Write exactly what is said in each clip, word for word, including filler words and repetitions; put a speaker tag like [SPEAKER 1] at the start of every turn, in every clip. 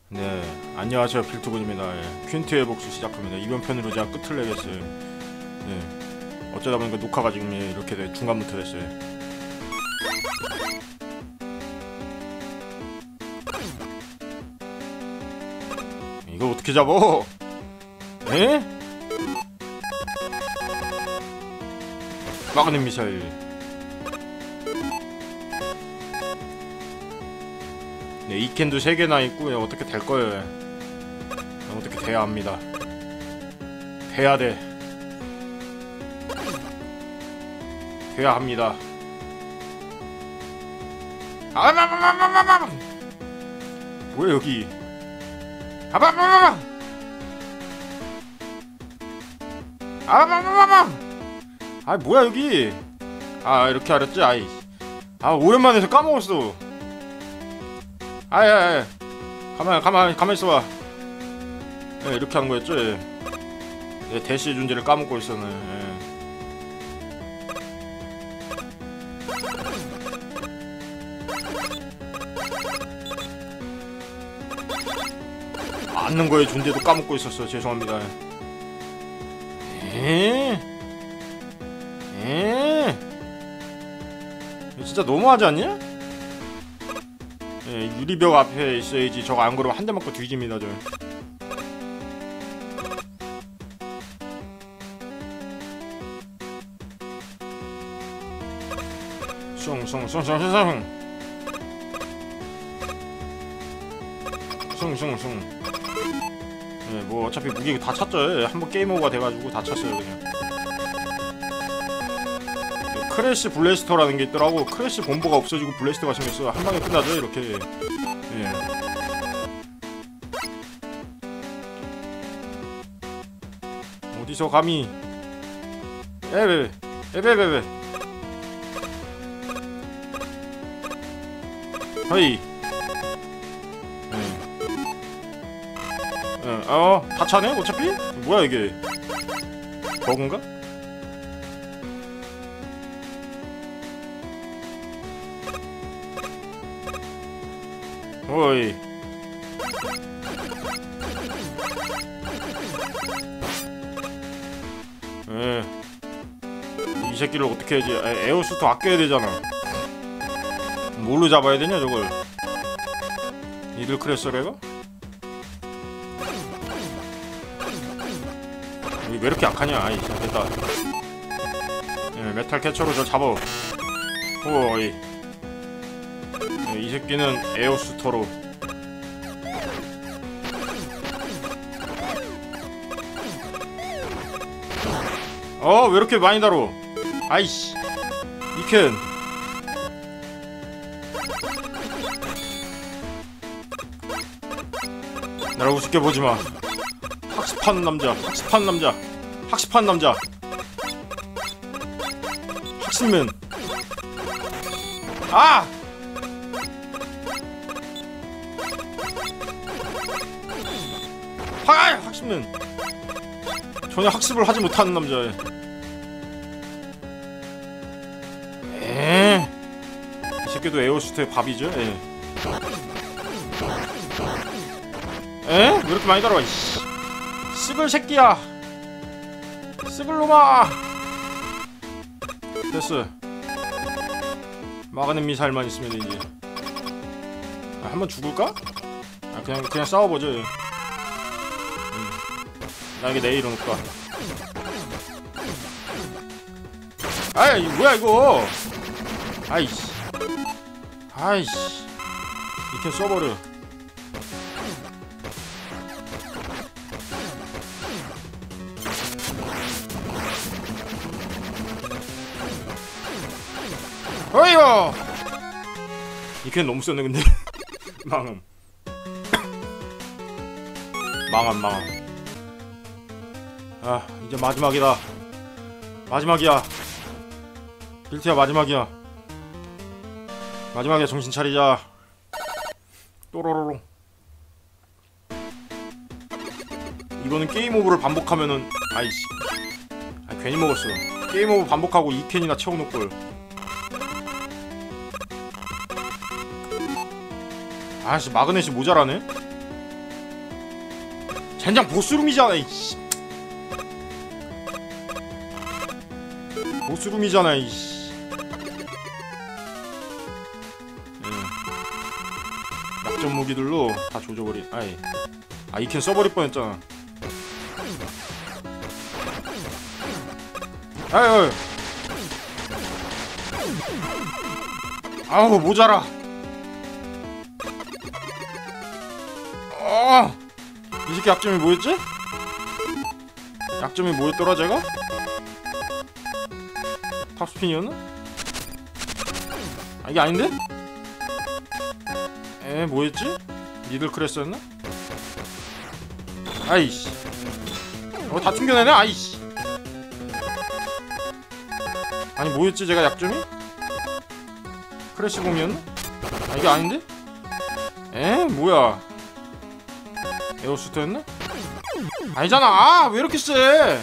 [SPEAKER 1] 네, 안녕하세요. 빌트군입니다. 예, 퀸트의 복수 시작합니다. 이번 편으로 제가 끝을 내겠어요. 예, 어쩌다 보니까 녹화가 지금 예, 이렇게 돼, 중간부터 됐어요. 이거 어떻게 잡어? 에? 마그넷 미사일. 네, 이 캔도 세 개나 있고, 예, 어떻게 될 거예요. 예. 어떻게 돼야 합니다. 돼야 돼. 돼야 합니다. 아바바바바바바! 뭐야 여기? 아바바바바! 아바바바바! 아 뭐야 여기? 아 이렇게 알았지? 아이. 아 오랜만에 해서 까먹었어. 아야야. 가만 가만 가만 있어봐. 예, 이렇게 하는 거였죠? 예. 예, 대시의 존재를 까먹고 있었네. 예. 앉는 거의 존재도 까먹고 있었어. 죄송합니다. 에? 에? 진짜 너무하지 않냐? 예, 유리벽 앞에 있어야지. 저거 안 그러면 한 대 맞고 뒤집니다. 저. 숭숭숭숭숭 숭숭숭. 예, 뭐 어차피 무기 다 찼죠. 예, 한번 게임 오버가 돼가지고 다 찼어요 그냥. 예, 크래시 블래스터라는 게 있더라고. 크래시 본보가 없어지고 블래스터가 생겼어. 한 방에 끝나죠 이렇게. 예. 어디서 감히? 에베베 에베베베. 허이. 어, 다 차네? 어차피? 뭐야 이게? 버그인가? 어이. 에. 이 새끼를 어떻게 해야지? 에, 에어슈트 아껴야 되잖아. 뭘로 잡아야 되냐 저걸? 니들 크래서래가? 왜 이렇게 약하냐? 아이, 됐다. 예, 메탈 캐쳐로 저 잡어. 오이. 예, 이 새끼는 에어슈터로. 어, 왜 이렇게 많이 다뤄? 아이씨. 이켄. 나를 우습게 보지마. 학습하는 남자, 학습하는 남자, 학습하는 남자, 학습맨. 아! 하! 학습맨. 전혀 학습을 하지 못하는 남자. 에? 이 새끼도 에어슈트의 밥이죠. 에? 에? 왜 이렇게 많이 달아와? 이씨. 쓰글 새끼야. 쓰글 놈아. 됐어. 마그넷 미사일만 있으면 이제. 아, 한번 죽을까? 아, 그냥 그냥 싸워보죠. 응. 나 이게 내일 일어날까? 아, 이 뭐야 이거? 아이씨. 아이씨. 이렇게 써버려. 어이요! 이캔 너무 썼네 근데. 망함. 망함 망함. 아 이제 마지막이다. 마지막이야. 빌트야 마지막이야. 마지막이야. 정신 차리자. 또로로로. 이거는 게임 오버를 반복하면은 아이씨. 아, 괜히 먹었어. 게임 오버 반복하고 이 캔이나 채워놓을걸. 아씨 마그넷이 모자라네? 젠장 보스룸이잖아. 이씨. 보스룸이잖아. 이씨. 예. 약점 무기들로 다 조져버리. 아이. 아 이캔 써버릴 뻔했잖아. 아유. 아우 모자라. 어. 이 새끼 약점이 뭐였지? 약점이 뭐였더라 제가? 탑스핀이었나? 아 이게 아닌데? 에 뭐였지? 니들 크레스였나? 아이씨. 어 다 튕겨내네. 아이씨. 아니 뭐였지 제가 약점이? 크래시 공이었나? 아 이게 아닌데? 에 뭐야? 에어슈터였나? 아니잖아. 아 왜 이렇게 세?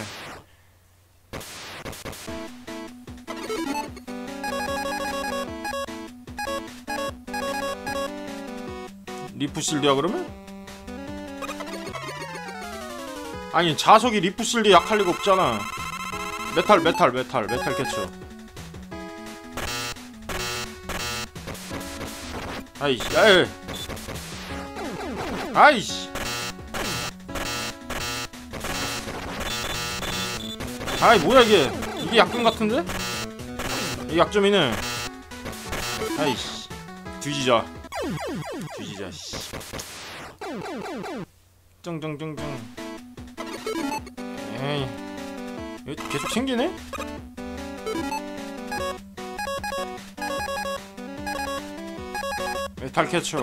[SPEAKER 1] 리프실드야 그러면? 아니 자석이 리프실드 약할 리가 없잖아. 메탈 메탈 메탈 메탈 캐쳐. 아이씨. 아이. 아이씨. 아이 뭐야 이게. 이게 약점 같은데? 이게 약점이네. 아이씨. 뒤지자. 뒤지자 씨. 쩡쩡쩡쩡. 에이. 이거 계속 생기네? 메탈 캐쳐.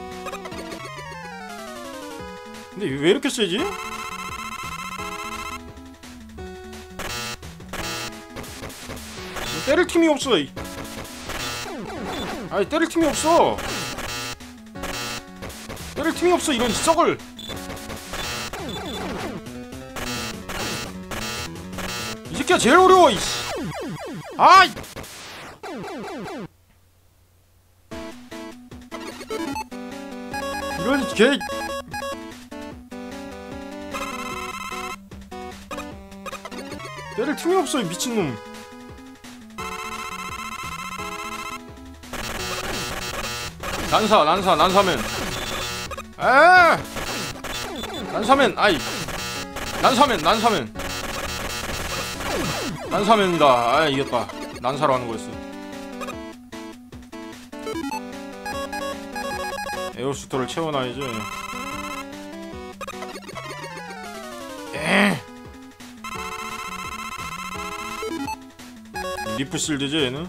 [SPEAKER 1] 근데 왜 이렇게 세지? 때릴 팀이 없어. 아니 때릴 팀이 없어. 때릴 팀이 없어 이런 썩을. 이 새끼가 제일 어려워 이씨. 아이. 이런 개. 때릴 틈이 없어 이 미친놈. 난사 난사 난사맨. 에 난사맨. 아이 난사맨 난사맨 난사맨이다. 아 이겼다. 난사로 하는 거였어. 에어슈터를 채워놔야지. 에 리프실드지 얘는?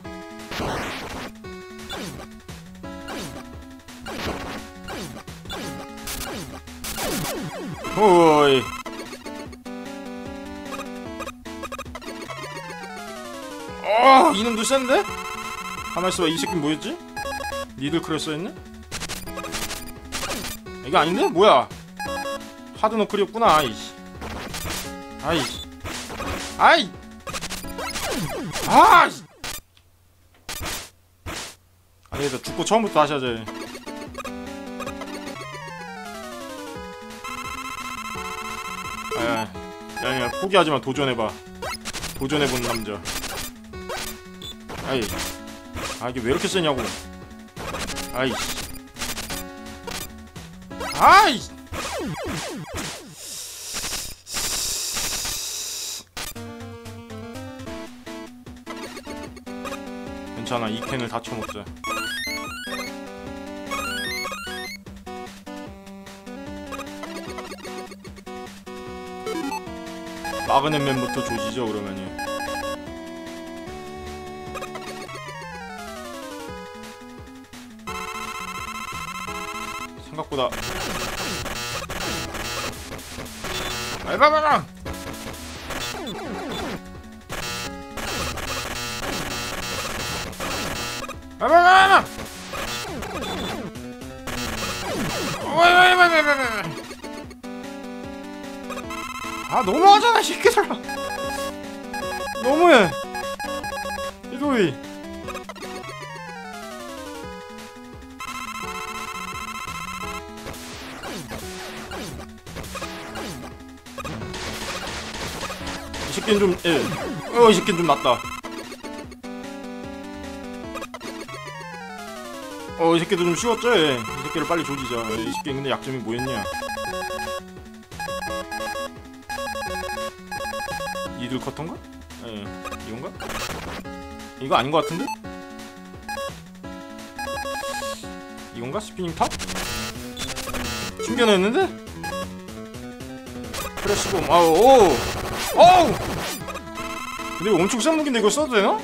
[SPEAKER 1] 오이. 어 이놈도 센데? 가만있어봐. 이 새끼 뭐였지? 니들 크레스였네? 이게 아닌데? 뭐야? 하드너클이었구나. 아이씨. 아이씨. 아이. 아이씨. 아니 나 죽고 처음부터 다시 하자. 아야. 아니야 포기하지마. 도전해봐. 도전해본 남자. 아이. 아 이게 왜 이렇게 세냐고. 아이씨. 아이씨. 괜찮아. 이 캔을 다 쳐먹자. 마그넷맨부터 조지죠 그러면요. 생각보다 알바바랑 알바바랑 아 너무하잖아 이 새끼들아. 너무해 이도희. 이 새끼는 좀 예. 어, 이 새끼는 좀 낫다. 어, 이 새끼도 좀 쉬웠죠? 예. 이 새끼를 빨리 조지자. 예, 이 새끼 근데 약점이 뭐였냐? 이들 커터인가? 예. 이건가? 이거 아닌 것 같은데? 이건가? 스피닝 탑? 숨겨냈는데? 프레시bom. 아우, 오! 어우! 근데 이거 엄청 싼 무기인데 이거 써도 되나?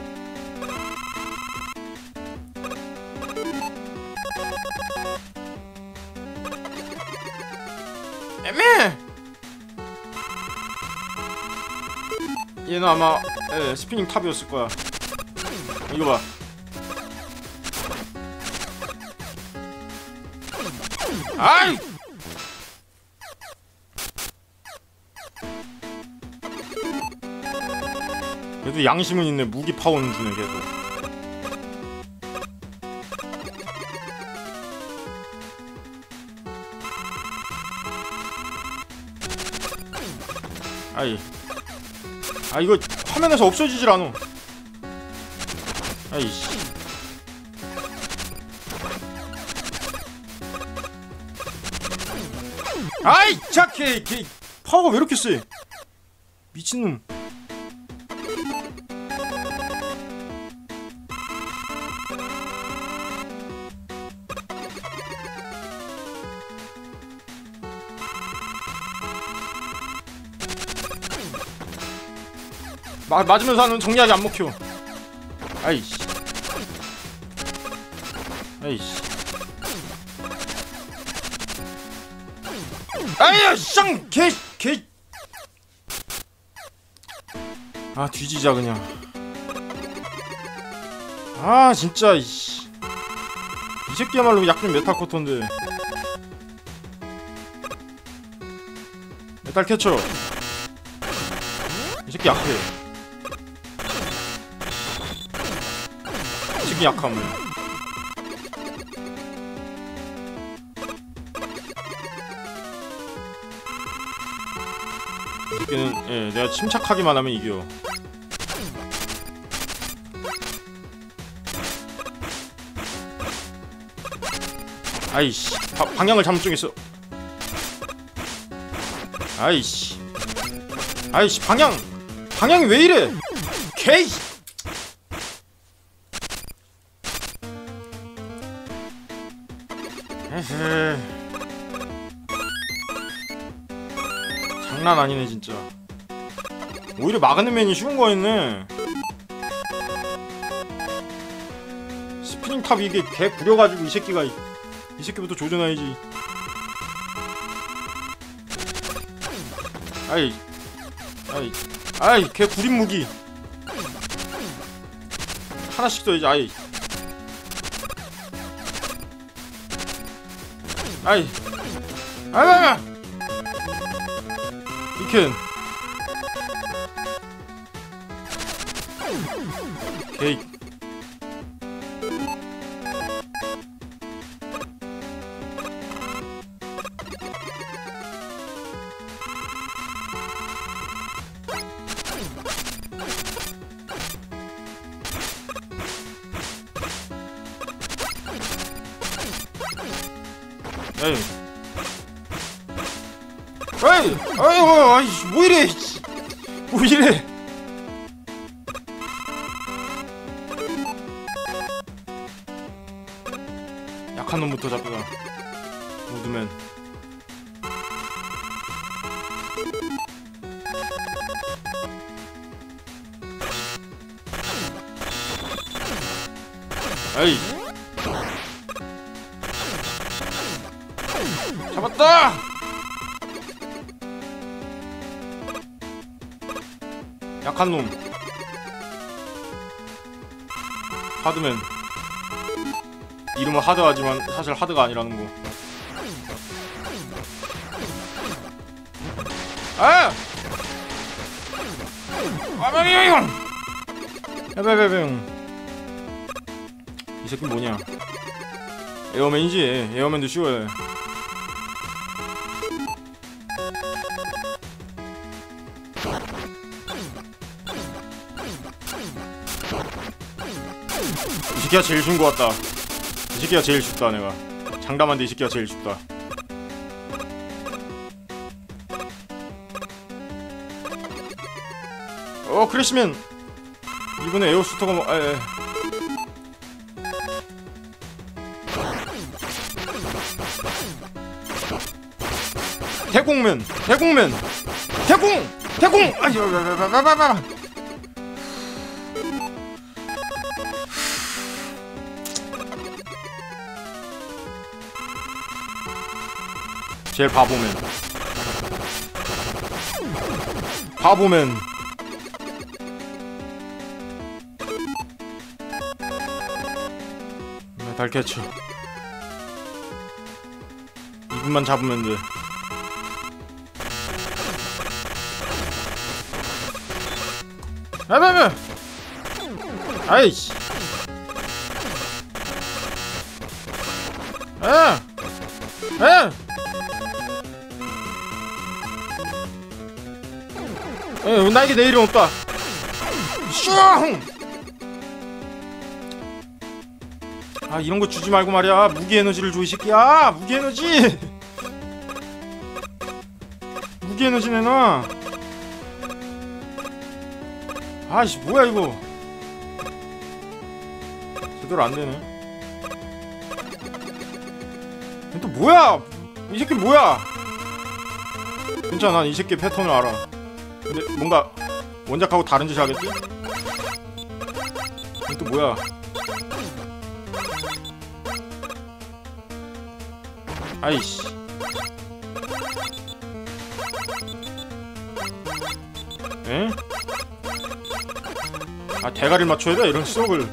[SPEAKER 1] 애매해! 얘는 아마 예, 스피닝 탑이었을 거야. 이거 봐. 아이! 그래도 양심은 있네. 무기 파워는 주네 계속. 아이. 아 이거 화면에서 없어지질 않아. 아이씨. 아이 착해. 걔 파워가 왜 이렇게 세? 미친놈. 마, 맞으면서 하는 정리하기 안 먹혀. 아이씨. 아이씨. 아이야 쌍! 개! 개! 아 뒤지자 그냥. 아 진짜 이씨. 이 새끼야말로 약점 메탈커터인데. 메탈 캐쳐. 이 새끼 약해. 이 새끼 약함을. 이 새끼는 예, 내가 침착하기만 하면 이겨. 아이씨, 바, 방향을 잘못 정했어. 아이씨, 아이씨 방향, 방향이 왜 이래? 개이. 에헤. 장난 아니네 진짜. 오히려 마그네맨이 쉬운 거였네. 스피닝 탑 이게 개 구려가지고 이 새끼가 이, 이 새끼부터 조져놔야지. 아이, 아이, 아이 개 구린 무기 하나씩 써야지. 아이, 아이, 아이, 이켄 개이. 에이, 에이, 아이고, 아이씨, 뭐 이래, 뭐 이래. 약한 놈부터 잡자. 우드맨. 에이. 잡았다! 약한 놈. 하드맨. 이름은 하드하지만 사실 하드가 아니라는 거. 아! 아방이용! 야배배뱅. 이 새끼 뭐냐? 에어맨이지. 에어맨도 쉬워해. 이 새끼가 제일 쉬운 것 같다. 이 새끼가 제일 쉽다. 내가 장담한데 이 새끼가 제일 쉽다. 어 그랬으면 이번에 에어슈터가 뭐.. 에, 에. 대공면! 대공면! 대공! 대공! 아유 바바바바바. 제일 바보면 바보면 달캐쳐. 이분만 잡으면 돼. 아바바! 아이씨. 아! 아! 에, 나에게 내일이 없다. 슝! 아 이런 거 주지 말고 말이야. 무기 에너지를 줘 이 새끼야. 무기 에너지. 무기 에너지 내놔. 아이씨 뭐야 이거. 제대로 안 되네. 또 뭐야? 이 새끼 뭐야? 괜찮아, 난 이 새끼 패턴을 알아. 근데 뭔가 원작하고 다른 짓을 하겠지? 또 뭐야? 아이씨. 에? 아 대가리를 맞춰야 돼? 이런 수업을.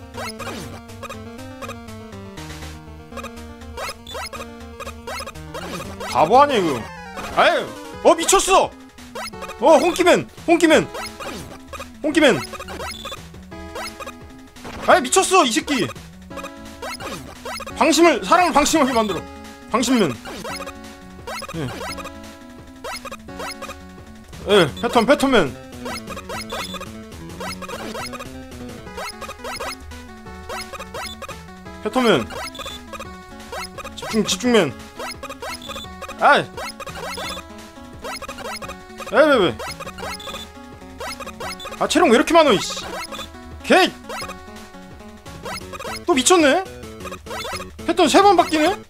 [SPEAKER 1] 바보 아니야 이거. 아유, 어 미쳤어. 어 홍키맨, 홍키맨, 홍키맨. 아이 미쳤어 이 새끼. 방심을, 사람을 방심하게 만들어. 방심맨. 예. 예, 패턴, 패턴맨. 패턴맨. 집중, 집중맨. 아이. 에, 왜, 왜. 아, 체력 왜 이렇게 많어, 이씨. 개! 또 미쳤네? 패턴 세 번 바뀌네?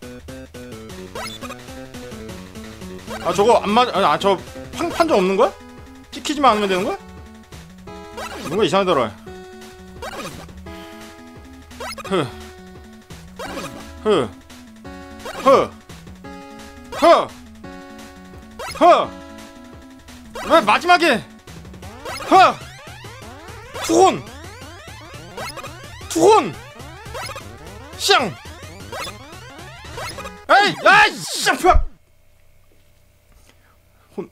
[SPEAKER 1] 아, 저거 안 맞, 아, 저 판, 판정 없는 거야? 찍히지만 않으면 되는 거야? 뭔가 이상하더라. 흐. 흐. 흐. 흐. 흐. 왜 마지막에 흐. 투혼. 투혼. 쌍. 에이, 아이, 쌍. 혼.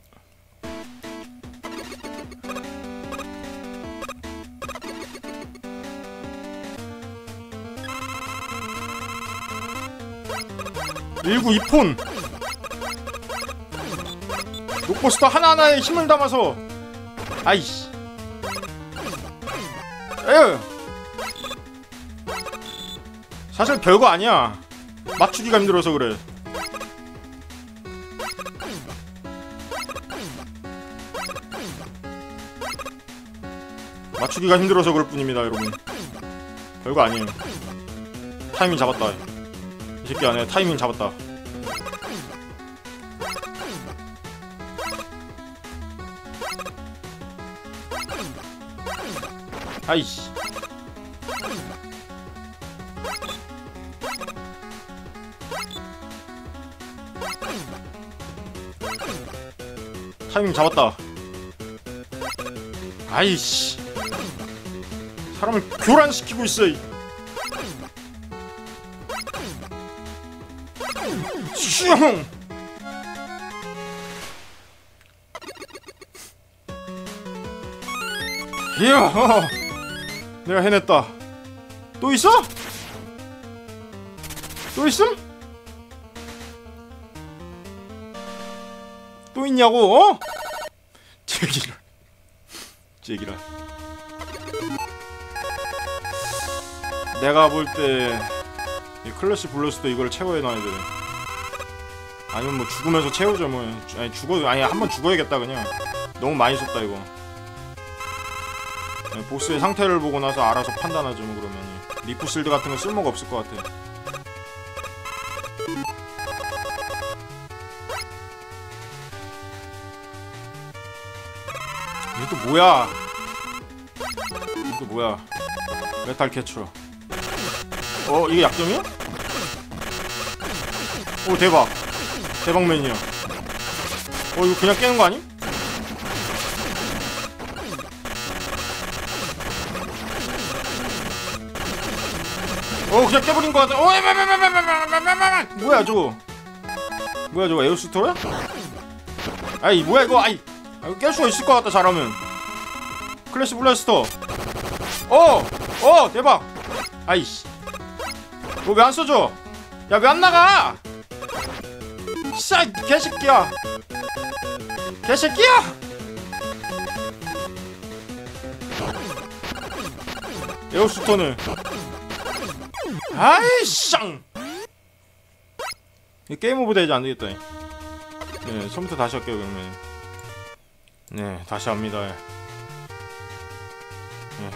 [SPEAKER 1] 일구 이폰. 녹버스터 하나하나에 힘을 담아서. 아이씨. 에휴. 사실 별거 아니야. 맞추기가 힘들어서 그래. 맞추기가 힘들어서 그럴 뿐입니다 여러분. 별거 아니에요. 타이밍 잡았다. 이 새끼 안에 타이밍 잡았다. 아이씨. 타이밍 잡았다. 아이씨. 사람을 교란시키고 있어. 슈용. 이야. 내가 해냈다. 또 있어? 또 있음? 또 있냐고? 어? 제기라. 제기라. 내가 볼 때 클래시 블루스도 이걸 채워야 놔야 돼. 아니면 뭐 죽으면서 채우죠 뭐. 아니 죽어 아니 한번 죽어야겠다 그냥. 너무 많이 썼다 이거. 보스의 상태를 보고 나서 알아서 판단하죠 뭐. 그러면 리프실드 같은 거 쓸모가 없을 것 같아. 이게 또 뭐야? 이게 또 뭐야? 메탈 캐쳐. 어 이게 약점이야? 오 대박. 대박맨이야. 어 이거 그냥 깨는 거 아니? 어 그냥 깨버린 거 같아. 어 뭐야 저거? 뭐야 저거 에어스토야? 아이 뭐야 이거? 아이 깰 수가 있을 것 같다 잘하면. 클래시 블래스터. 어! 어! 대박! 아이씨. 너 왜 안 써줘? 야 왜 안 나가? 씨야 개새끼야. 개새끼야! 에어스토는 아이씨. 게임 오버 되지 안되겠다. 네 처음부터 다시 할게요 그러면. 네 다시 합니다. 네.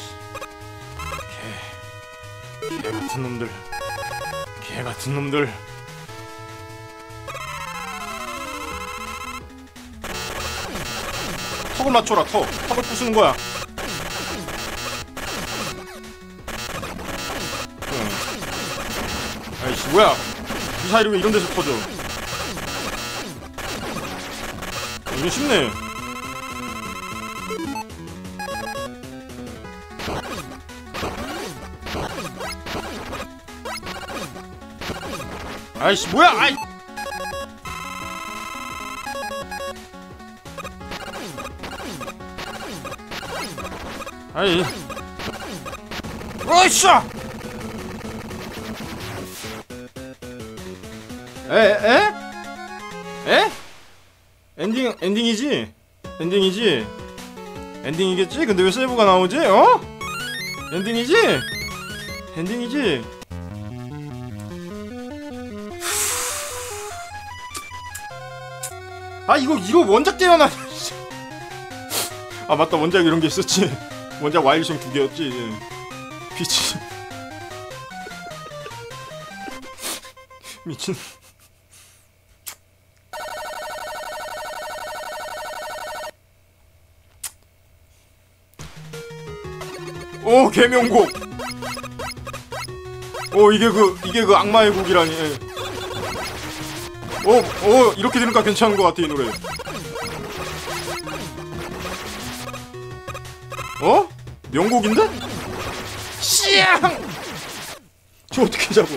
[SPEAKER 1] 개, 개 같은 놈들. 개 같은 놈들. 턱을 맞춰라 턱. 턱을 부수는 거야. 응. 아이씨 뭐야? 미사일이 왜 이런 데서 터져? 이거 쉽네. 아이씨 뭐야? 아이. 아이. 어이씨. 에? 에? 에? 엔딩 엔딩이지? 엔딩이지? 엔딩이겠지? 근데 왜 세이브가 나오지? 어? 엔딩이지? 엔딩이지? 아 이거 이거 원작 재현아. 아 맞다 원작 이런 게 있었지. 원작 와일드송 두 개였지. 미친. 미친. 오 개명곡. 오 이게 그 이게 그 악마의 곡이라니. 오, 오 이렇게 되니까 괜찮은 것 같아 이 노래. 어? 명곡인데? 씨앙! 저 어떻게 잡어?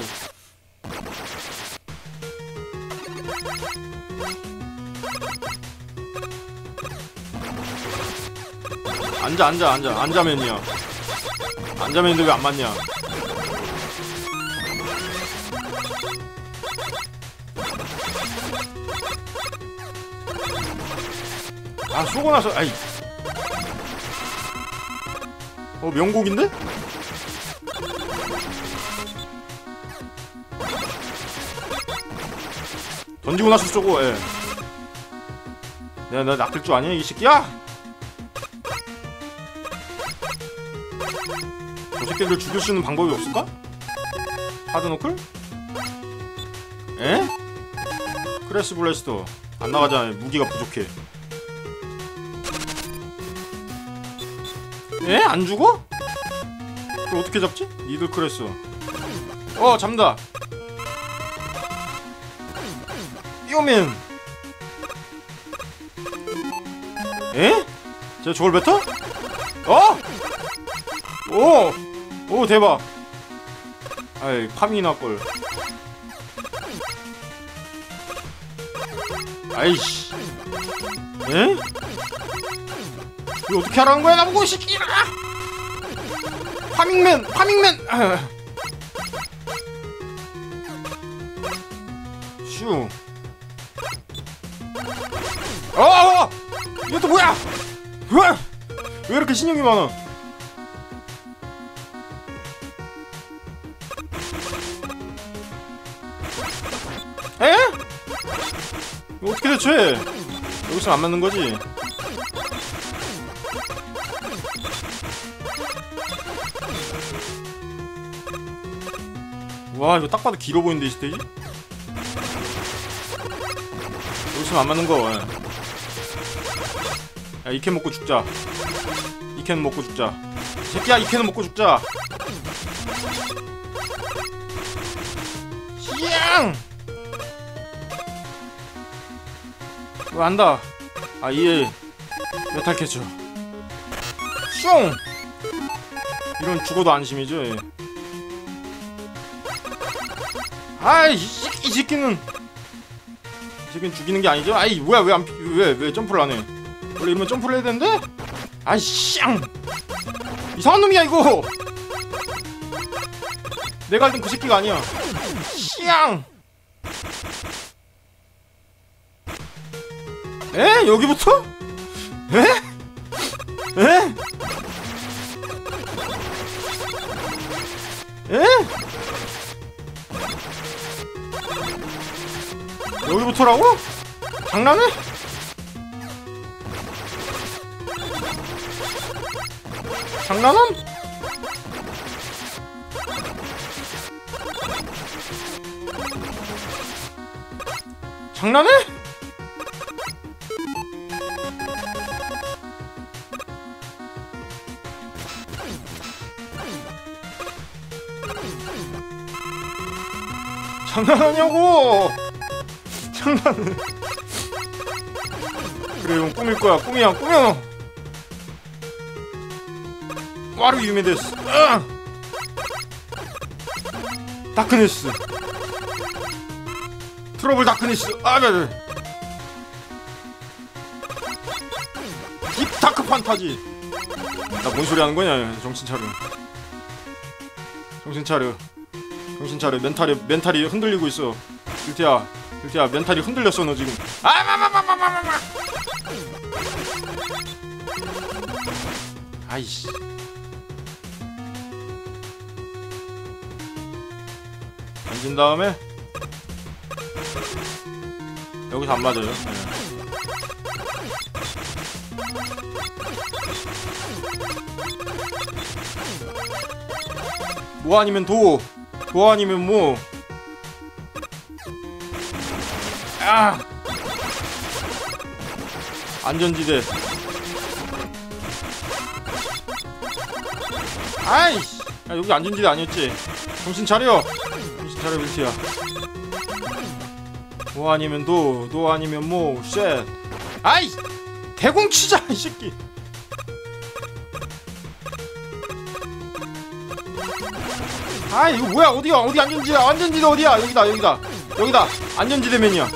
[SPEAKER 1] 앉아 앉아 앉아 앉아맨이야. 앉아맨인데 왜 안 맞냐? 아 쏘고 나서 아이. 어 명곡인데? 던지고 나서 쏘고. 예. 내가 나 낚을 줄 아냐 이 새끼야? 저 새끼들 죽일 수 있는 방법이 없을까? 하드노클? 에? 크래시 블래스터 안 나가잖아. 무기가 부족해. 에? 안 죽어? 그걸 어떻게 잡지? 니들 크래스. 어 잡는다. 이오맨. 에? 제가 저걸 뱉어? 어? 오! 오 대박. 아이 파밍이 나걸. 아이씨. 에? 이거 어떻게 하라는 거야 나보고 이 새끼야! 파밍맨! 파밍맨! 슈. 어어어! 이것도 뭐야! 왜? 왜 이렇게 신용이 많아? 이거 어떻게 대처해? 여기서 안 맞는 거지? 와, 이거 딱 봐도 길어 보이는데, 이 스테이지? 여기서 안 맞는 거. 야, 이 캔 먹고 죽자. 이 캔 먹고 죽자. 이 새끼야, 이 캔은 먹고 죽자. 양! 왜 안다? 아, 이에 메탈 캐쳐. 숑! 이런 죽어도 안심이죠. 예. 아이, 이, 이 새끼는 이 새끼는 죽이는 게 아니죠? 아이, 뭐야, 왜 안, 왜, 왜 점프를 안 해? 원래 이러면 점프를 해야 되는데? 아이, 쌍! 이상한 놈이야, 이거! 내가 알던 그 새끼가 아니야. 쌍! 에? 여기부터? 에? 에? 에? 여기부터라고? 장난해? 장난함? 장난해? 장난하냐고! 장난해. 그래, 이건 꿈일 거야. 꿈이야, 꿈이야. 와루 유메데스. 아! 다크네스. 트러블 다크네스. 아, 네, 네. 딥 다크 판타지. 나 뭔 소리 하는 거냐? 정신 차려. 정신 차려. 정신 차려. 멘탈이 멘탈이 흔들리고 있어. 딜티야, 딜티야, 멘탈이 흔들렸어 너 지금. 아, 마마마마마마마. 아이씨. 던진 다음에 여기서 안 맞아요. 네. 뭐 아니면 도, 도 아니면 뭐. 아! 안전지대. 아이씨! 야, 여기 안전지대 아니었지? 정신 차려! 정신 차려, 밀티야. 뭐 아니면 도, 도 아니면 뭐, 쉣. 아이! 대공 치자, 이 새끼! 아, 이거 뭐야? 어디야? 어디 안전지대? 안전지대 어디야? 여기다, 여기다. 여기다. 안전지대면이야.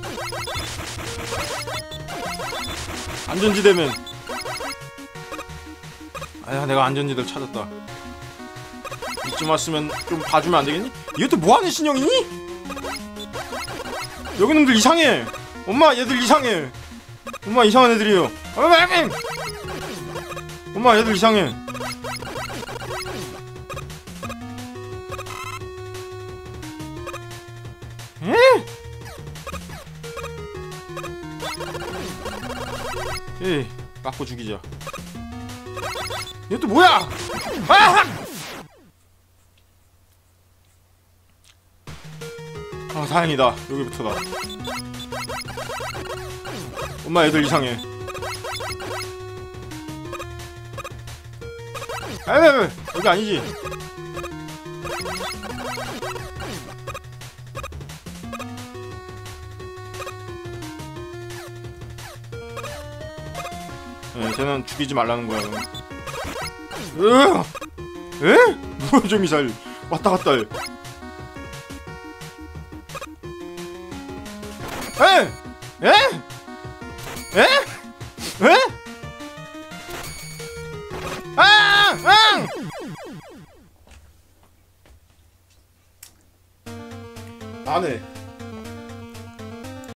[SPEAKER 1] 안전지대면. 아야, 내가 안전지대를 찾았다. 이쯤 왔으면 좀 봐주면 안 되겠니? 이것도 뭐하는 신형이니? 여기 놈들 이상해. 엄마, 얘들 이상해. 엄마, 이상한 애들이에요. 엄마, 얘들 이상해. 에? 에이, 맞고 죽이자. 이것도 뭐야? 아! 아, 다행이다. 여기부터다. 엄마, 애들 이상해. 에이, 여기 아니지. 네, 쟤는 죽이지 말라는 거야. 으, 에? 뭐야, 저 미사일 왔다 갔다 해. 에? 에? 에? 에? 아! 아! 안 해.